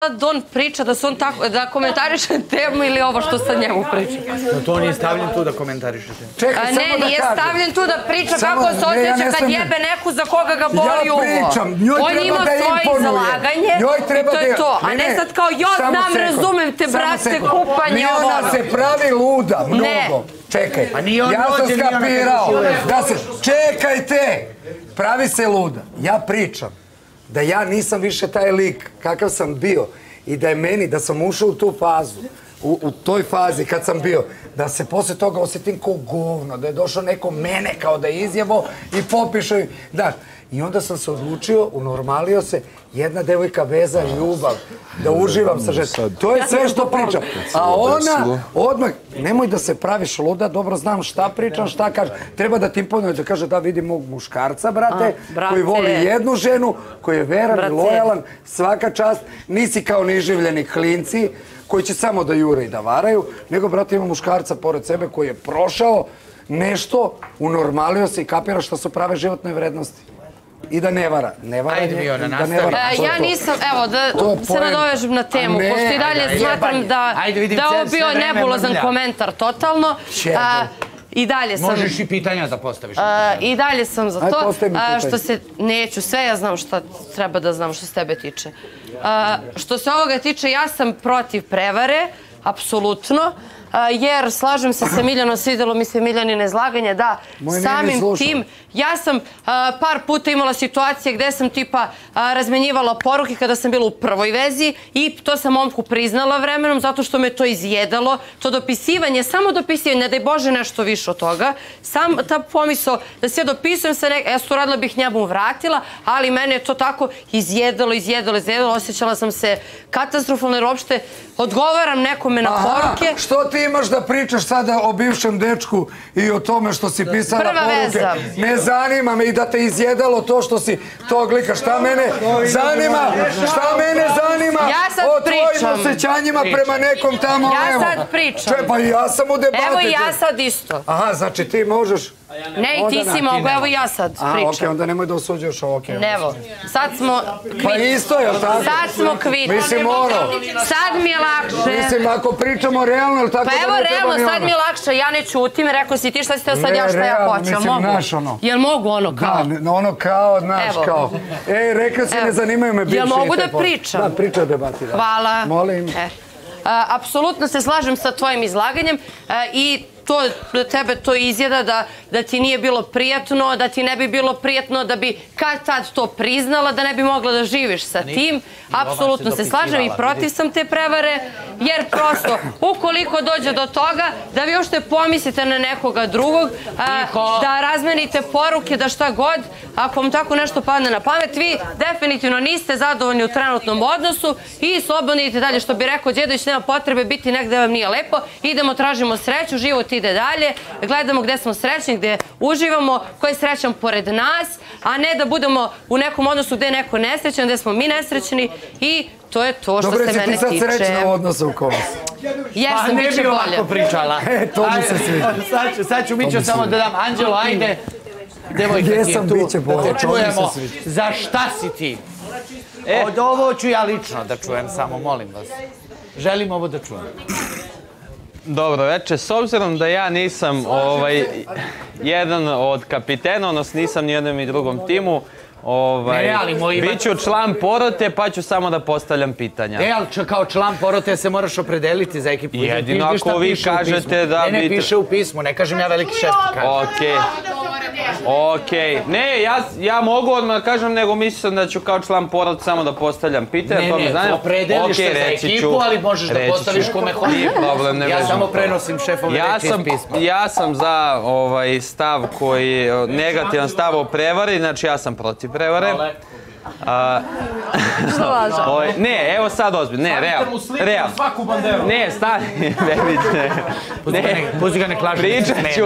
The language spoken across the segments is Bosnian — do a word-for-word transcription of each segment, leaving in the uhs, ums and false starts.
sad on priča da se on tako, da komentariše temu ili ovo što sad njemu priča? To nije stavljen tu da komentariše temu. Čekaj, samo da kažem. Ne, nije stavljen tu da priča kako se osjeća kad jebe neku za koga ga boli uvo. Ja pričam, njoj treba da imponuje. On ima svoje izlaganje i to je to. A ne sad kao, jo, znam, razumem te, brate, kupanje ovo. Ona se pravi luda, mnogo. Čekaj, ja sam skapirao da se... Čekajte! Pravi se luda. Ja pričam da ja nisam više taj lik kakav sam bio i da je meni, da sam ušao u tu fazu, u toj fazi kad sam bio, da se posle toga osjetim kao govno, da je došao neko mene kao da je izjebo i popišao i... Znaš, i onda sam se odlučio, unormalio se, jedna devojka veza, ljubav, da uživam sa ženom. To je sve što pričam. A ona odmah, nemoj da se praviš luda, dobro znam šta pričam, šta kažem. Treba da ti imponuje da kaže da vidim mog muškarca, brate, koji voli jednu ženu, koji je veran i lojalan, svaka čast, nisi kao niživljeni klinci, koji će samo da jure i da varaju, nego, brate, ima muškarca pored sebe koji je prošao nešto, unormalio se i kapira što su prave životne vrednosti. I da ne vara. Ne vara Ajde, Miona, nastavi. Ja nisam, evo, da se nadovežem na temu, pošto i dalje smatram da je ovo bio nebulozan komentar totalno. I dalje sam... Možeš i pitanja da postaviš. I dalje sam za to. Što se... Neću, sve ja znam šta treba da znam što se tebe tiče. Što se ovoga tiče, ja sam protiv prevare, apsolutno. Jer slažem se sa Miljanom, svidelo mi se Miljanine izlaganje, da, samim tim, ja sam par puta imala situacije gde sam tipa razmenjivala poruke kada sam bila u prvoj vezi i to sam momku priznala vremenom zato što me to izjedalo, to dopisivanje, samo dopisivanje, ne daj Bože nešto više od toga, sam ta pomisao da sve dopisujem sa nekako, ja su radila bih njemu vratila, ali mene je to tako izjedalo, izjedalo, izjedalo, osjećala sam se katastrofalno jer uopšte odgovaram nekome na poruke. Što ti imaš da pričaš sada o bivšem dečku i o tome što si pisala poruke? Ne zanima me i da te izjedalo to što si tog lika. Šta mene zanima? Šta mene zanima o tvojim osjećanjima prema nekom tamo? Ja sad pričam. Pa i ja sam u debati. Evo i ja sad isto. Aha, znači ti možeš... Ne, i ti si mogu, evo ja sad pričam. A, okej, onda nemoj da osuđuješ ovo, okej. Evo, sad smo kvit. Pa isto je, tako? Sad smo kvit. Mislim, ono... Sad mi je lakše. Mislim, ako pričamo realno, ili tako da ne treba ni ono? Pa evo, realno, sad mi je lakše, ja ne čutim, rekao si ti šta si teo sad ja šta ja hoću, mogu? Znaš ono. Jel mogu ono kao? Da, ono kao, znaš kao. Ej, rekao si, ne zanimaju me bivši. Jel mogu da pričam? Da, priča o debati, da. Hvala. Molim. Apsolutno se slažem sa tvojim izlaganjem i to tebe to izjeda da ti nije bilo prijatno, da ti ne bi bilo prijatno da bi kad tad to priznala, da ne bi mogla da živiš sa tim. Apsolutno se slažem i protiv sam te prevare, jer prosto ukoliko dođe do toga da vi uopšte pomislite na nekoga drugog, da razmenite poruke, da šta god, ako vam tako nešto padne na pamet, vi definitivno niste zadovoljni u trenutnom odnosu i slobodno idete dalje, što bi rekao Đedović, nema potrebe biti negde vam nije lepo, idemo, tražimo sreću, život ide dalje, gledamo gde smo srećni, gde uživamo, ko je srećan pored nas, a ne da budemo u nekom odnosu gde je neko nesrećan, gde smo mi nesrećni i to je to što se mene tiče. Dobre, si ti sad srećna u odnosu u kome? Jesam, bit će bolje. Ne bi ovako pričala. E, to mi se sviđa. Sad ću Mićo samo da dam. Anđelo, ajde. Devojka ti je tu. Bit će bolje, to mi se sviđa. Za šta si ti? Od ovo ću ja lično da čujem, samo molim vas. Želim ovo da čujem. Dobro večer, s obzirom da ja nisam jedan od kapitena, odnosno nisam ni jednom i drugom timu, biću član porote pa ću samo da postavljam pitanja. E, ali kao član porote se moraš opredeliti za ekipu. Jedino ako vi kažete da... Ne, ne piše u pismu, ne kažem ja veliki šef ti kažem. Okej. Okej. Ne, ja mogu odmah kažem, nego mislim da ću kao član porote samo da postavljam pitanja. Ne, ne, opredeliš se za ekipu, ali možeš da postaviš kome hoćeš. Nije problem, ne vežem. Ja samo prenosim šefove reči iz pisma. Ja sam za stav koji, negativan stav o prevari, znači ja sam protiv prevare. Ne, evo sad ozbiljno, ne, realno. Realno. Ne, stani, ne, pusti ga nek laži. Pričat ću.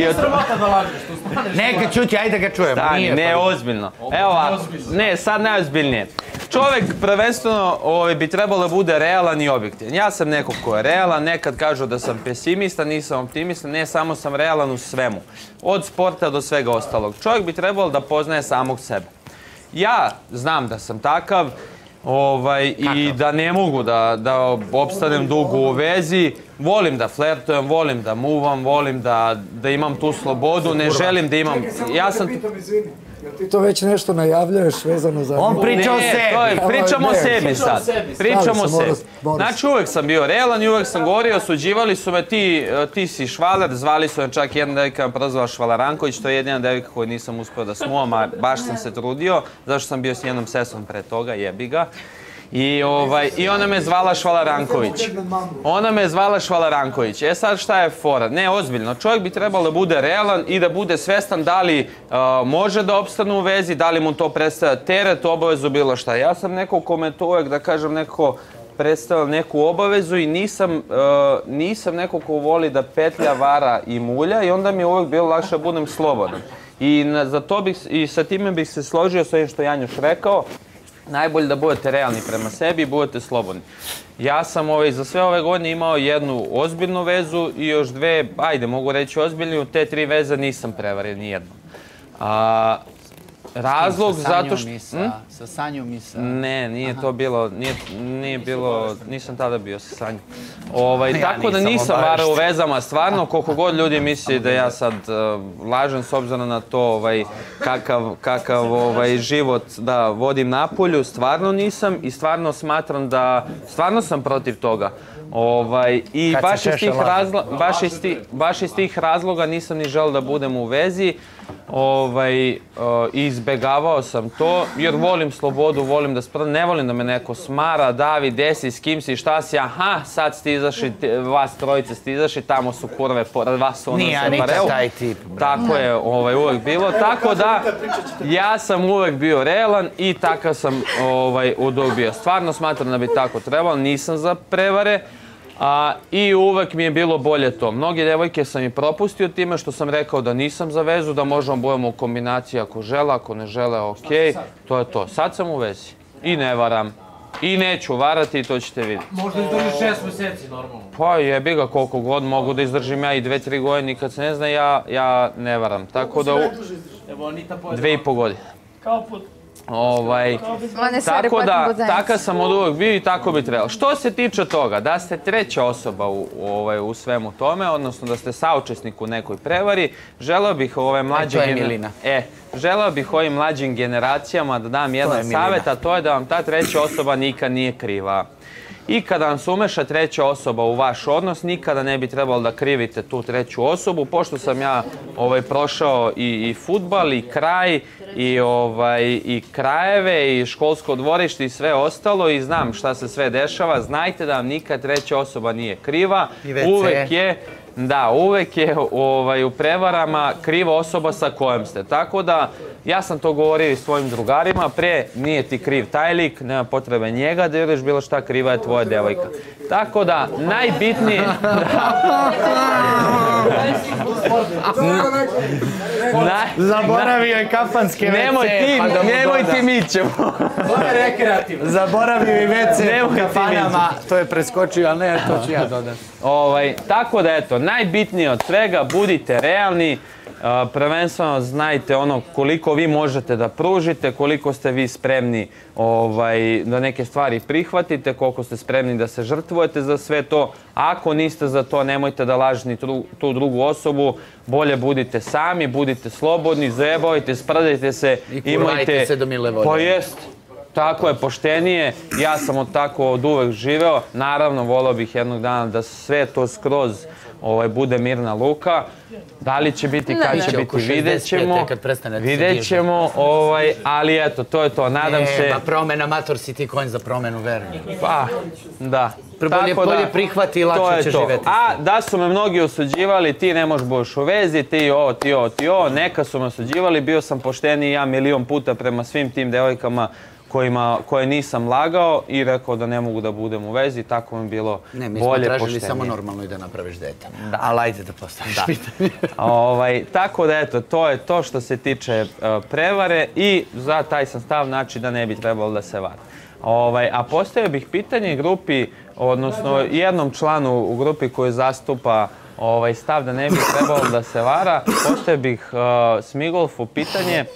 Neka čuti, ajde ga čujemo. Stani, ne, ozbiljno. Evo ovako, ne, sad najozbiljnije. Čovek prvenstveno bi trebalo da bude realan i objektivan. Ja sam neko ko je realan, nekad kažu da sam pesimista, nisam optimista, ne, samo sam realan u svemu. Od sporta do svega ostalog. Čovjek bi trebalo da poznaje samog sebe. Ja znam da sam takav, i da ne mogu da opstanem dugo u vezi. Volim da flertujem, volim da muvam, volim da imam tu slobodu, ne želim da imam... Ja sam... Ti to već nešto najavljuješ vezano za... On priča o sebi. Pričamo o sebi sad. Pričamo o sebi. Znači uvek sam bio realan i uvek sam govorio, osuđivali su me ti si švaler, zvali su me čak jedna devojka me prozvala Švalaranković, to je jedina devojka koju nisam uspio da smuvam, a baš sam se trudio, zašto sam bio s njenom sesom pre toga, jebi ga. I ona me zvala Švalaranković. Ona me zvala Švalaranković. E sad šta je fora? Ne, ozbiljno. Čovjek bi trebalo da bude realan i da bude svestan da li može da opstane u vezi, da li mu to predstavlja teret, obavezu, bilo šta. Ja sam neko kome to uvek, da kažem, neko predstavlja neku obavezu i nisam neko ko voli da petlja, vara i mulja i onda mi je uvek bilo lakše da budem slobodan. I sa time bih se složio s ovim što je Janjuš rekao. Najbolje da budete realni prema sebi i budete slobodni. Ja sam za sve ove godine imao jednu ozbiljnu vezu i još dve, ajde, mogu reći ozbiljnu, te tri veze nisam prevario nijednom. Razlog zato što... Sa Sanjom i sa... Ne, nije to bilo, nije bilo, nisam tada bio sa Sanjom. Tako da nisam varao u vezama, stvarno, koliko god ljudi misli da ja sad lažem s obzirom na to kakav život da vodim napolju, stvarno nisam i stvarno smatram da, stvarno sam protiv toga. I baš iz tih razloga nisam ni želeo da budem u vezi i izbegavao sam to jer volim slobodu, volim da sprdam, ne volim da me neko smara, davi, desi, s kim si, šta si, aha, sad ste izašli, vas trojice ste izašli, tamo su kurve, pored vas su ono se pareo. Nije Anita taj tip. Tako je uvek bilo, tako da ja sam uvek bio realan i takav sam od uvek bio. Stvarno smatram da bi tako trebalo, nisam za prevare. I uvek mi je bilo bolje to. Mnoge devojke sam i propustio time što sam rekao da nisam za vezu, da možemo budemo u kombinaciji ako žele, ako ne žele, okej. To je to. Sad sam u vezi. I ne varam. I neću varati i to ćete vidjeti. Možda izdržiš šest meseci normalno. Pa jebi ga koliko god mogu da izdržim ja i dve, tri godine, nikad se ne zna, ja ne varam. Tako da... Dve i po godine. Kao put. Tako da, takav sam od uvek bio i tako bi trebalo. Što se tiče toga, da ste treća osoba u svemu tome, odnosno da ste saučesnik u nekoj prevari, želeo bih ove mlađe... To je Milina. E, želeo bih ovim mlađim generacijama da dam jedan savjet, a to je da vam ta treća osoba nikad nije kriva. I kada vam se umeša treća osoba u vaš odnos, nikada ne bi trebalo da krivite tu treću osobu, pošto sam ja prošao i fudbal, i kraj, i krajeve, i školsko dvorište i sve ostalo i znam šta se sve dešava, znajte da vam nikad treća osoba nije kriva. Uvek je... Da, uvek je u prevarama kriva osoba sa kojom ste. Tako da, ja sam to govorio i svojim drugarima, pre nije ti kriv taj lik, nema potrebe njega da vidiš bilo šta, kriva je tvoja devojka. Tako da, najbitnije... Zaboravio je kafanske ve ce. Nemoj ti, mi ćemo. Zaboravio i ve ce u kafanama, to je preskočio, ali ne, to ću ja dodati. Tako da, eto, najbitnije od svega, budite realni, prvenstveno znajte ono koliko vi možete da pružite, koliko ste vi spremni da neke stvari prihvatite, koliko ste spremni da se žrtvujete za sve to. Ako niste za to, nemojte da lažete tu drugu osobu, bolje budite sami, budite slobodni, zajebavajte, sprdajte se. I kurvajte se do mile volje. Pa jest. Tako je poštenije, ja sam od tako od uvek živeo, naravno volao bih jednog dana da sve to skroz bude mirna luka, da li će biti, kad će biti, vidjet ćemo, vidjet ćemo, ali eto, to je to, nadam se... E, ma promena, mator si ti konj za promenu verni. Pa, da. Bolje prihvati i lakše će živeti. A da su me mnogi osuđivali, ti ne možeš budeš u vezi, ti ovo, ti ovo, ti ovo, neka su me osuđivali, bio sam pošteniji ja milion puta prema svim tim devojkama koje nisam lagao i rekao da ne mogu da budem u vezi, tako mi je bilo bolje, poštenije. Ne, mi smo tražili samo normalno i da napraviš dete. Ali ajde da postaviš pitanje. Tako da, eto, to je to što se tiče prevare i za taj sam stav, znači da ne bi trebalo da se vara. A postavio bih pitanje grupi, odnosno jednom članu u grupi koji zastupa stav da ne bi trebalo da se vara, postavio bih Smigolfu pitanje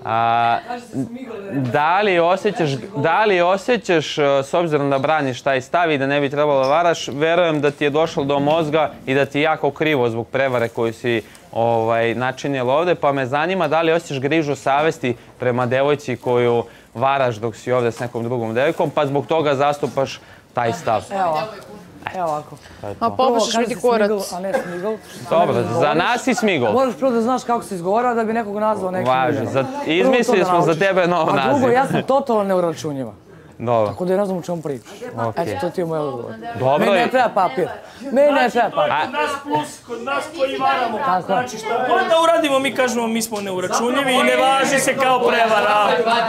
A, da li osjećaš, da li osjećaš, s obzirom da braniš taj stav i da ne bi trebalo da varaš, verujem da ti je došlo do mozga i da ti je jako krivo zbog prevare koju si ovaj, načinjela ovde, pa me zanima da li osjećaš grižu savesti prema devojci koju varaš dok si ovde s nekom drugom devojkom, pa zbog toga zastupaš taj stav. Evo ovako. Evo ovako. A popušiš mi ti kurac. A ne smigol. Dobro, za nas si smigol. Moraš prvo da znaš kako se izgovara da bi nekog nazvao nekim Važi, imenom. izmislili smo za tebe nov naziv. A drugo, ja sam totalno neuračunjiva. Dobro. Tako da ja ne znam o čemu pričaš. Eto, to ti je moj odgovor. Dobro. Meni ne treba papir. Meni ne treba papir. Kod nas plus, kod nas koji varamo. Tako. Znači što god da uradimo, mi kažemo mi smo neuračunljivi i ne važi se kao prevara.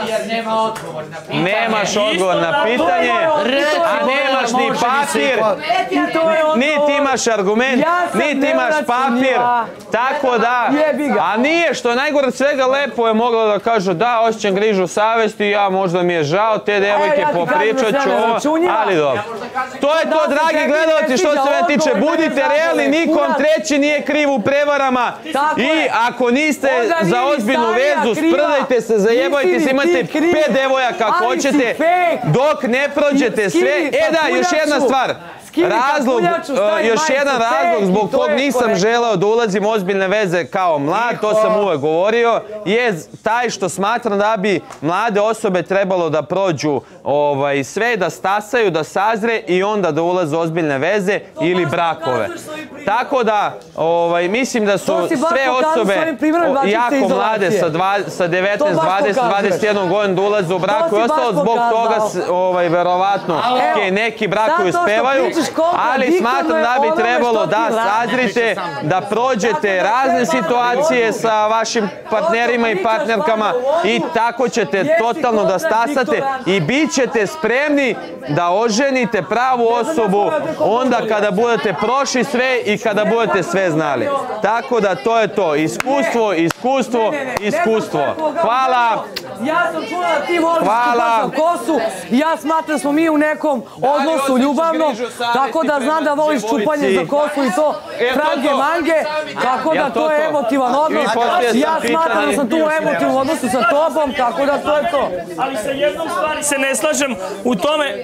Nemaš odgovor na pitanje, a nemaš ni papir, niti imaš argument, niti imaš papir, tako da, a nije što je najgore od svega, lepo je mogla da kaže da, osjećam grižu savesti, ja možda mi je žao, te devojke popričat ću ovo, ali dobro. To je to, dragi gledalci, što se mene tiče, budite realni, nikom treći nije kriv u prevarama i ako niste za ozbiljnu vezu, sprdajte se, zajebajte se, imate pet devojaka ako hoćete, dok ne prođete sve. E da, još jedna stvar. Razlog, još jedan razlog zbog kog nisam želeo da ulazim u ozbiljne veze kao mlad, to sam uvek govorio, je taj što smatram da bi mlade osobe trebalo da prođu sve, da stasaju, da sazre i onda da ulaze u ozbiljne veze ili brakove. Tako da, mislim da su sve osobe jako mlade sa devetnaest, dvadeset, dvadeset jedan godina da ulaze u braku i ostalo, zbog toga verovatno neki brakovi uspevaju. Ali smatram da bi trebalo da sazrite, da prođete razne situacije sa vašim partnerima i partnerkama i tako ćete totalno da stasate i bit ćete spremni da oženite pravu osobu onda kada budete prošli sve i kada budete sve znali. Tako da to je to. Iskustvo, iskustvo, iskustvo. Hvala. Ja sam čula da ti voliš čupaš na kosu i ja smatram da smo mi u nekom odnosu ljubavnom, tako da znam da voliš čupanje za kosu i to frange mange, tako da to je emotivan odnos. Ja smatram da sam tu u emotivnom odnosu sa tobom, tako da to je to. Ali sa jednom stvari se ne slažem u tome,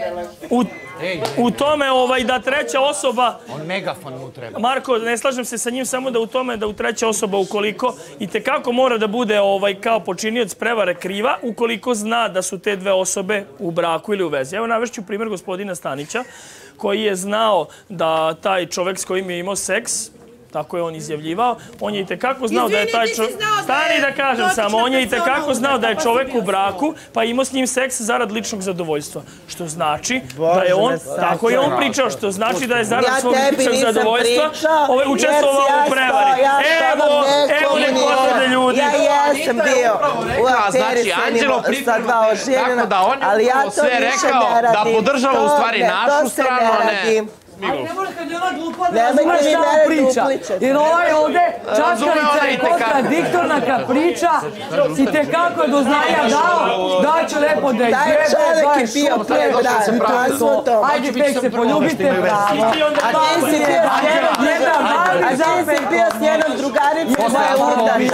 u tome da treća osoba... On megafon mu treba. Marko, ne slažem se sa njim samo da u tome da u treća osoba ukoliko i tekako mora da bude kao počinioc prevare kriva ukoliko zna da su te dve osobe u braku ili u vezi. Evo navešću primjer gospodina Stanića koji je znao da taj čovek s kojim je imao seks, tako je on izjavljivao, on je i tekako znao da je taj čovek... Stani da kažem samo, on je i tekako znao da je čovek u braku, pa imao s njim seks zarad ličnog zadovoljstva. Što znači da je on, tako je on pričao, što znači da je zarad svog ličnog zadovoljstva učestvovao u prevari. Evo, evo neko otvrde ljudi. Ja jesam bio u aferi sa dva oženjena, ali ja to više ne radim. Da podržava u stvari našu stranu, a ne... Ali ne može kad je ona glupa da razumeš šta on priča. Jer ovaj ovde čačkalica je kontradiktorna kad priča i tekako je do znanja dao da će lepo da je jebe, da je šutre, i to je to. Ajde tek se poljubite, bravo. A ti si bio s jednom a ti si bio s jednom drugaricom koja je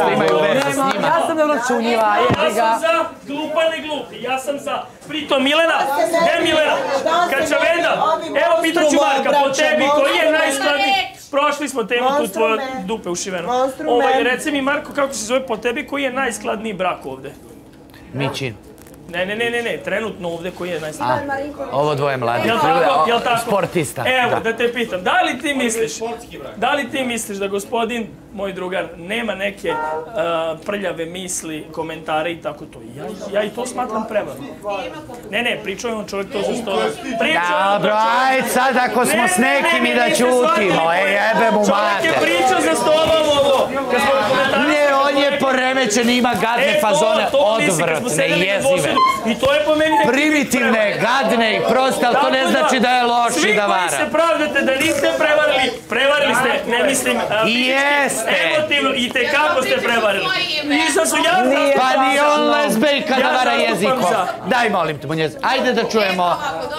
udana. Ja sam neuračunjiva, jebi ga. Ja sam za glupa ne glupi, ja sam za... Pritom, Milena, gde Milena? Kačavenda, evo pitaću Marka, po tebi koji je najskladniji... Prošli smo temu tu tvoje dupe ušiveno. Reci mi Marko, kako se zove po tebi, koji je najskladniji brak ovde? Mićin. Ne, ne, ne, ne, trenutno ovde koji je najskladniji. Ovo dvoje mladih. Jel' tako? Sportista. Evo, da te pitam, da li ti misliš, da li ti misliš da gospodin, moj drugar, nema neke prljave misli, komentare i tako to? Ja i to smatram prevarom. Ne, ne, pričao je on čovjek to za sto. Dobro, ajde sad ako smo s nekim i da ćutimo, ej jebe mu mater. Čovjek je pričao za stolom ovo. Ne, on je poremećen, ima gadne fazone, odvratne i jezive. I to je po meni... Primitivne, gadne i proste, ali to ne znači da je loš i da vara. Svi koji se pravdate da niste prevarili, prevarili ste, ne mislim, jeste. Emotivno i tekako ste prevarili. Nisam su ja... Pa nije on lesbejka da vara jezikom. Daj molim te, Munjez, ajde da čujemo...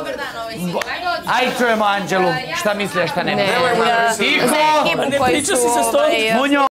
Ajde čujemo Anđelu, šta misle, šta ne misle. Ne, za ekipu koji su... Munjo!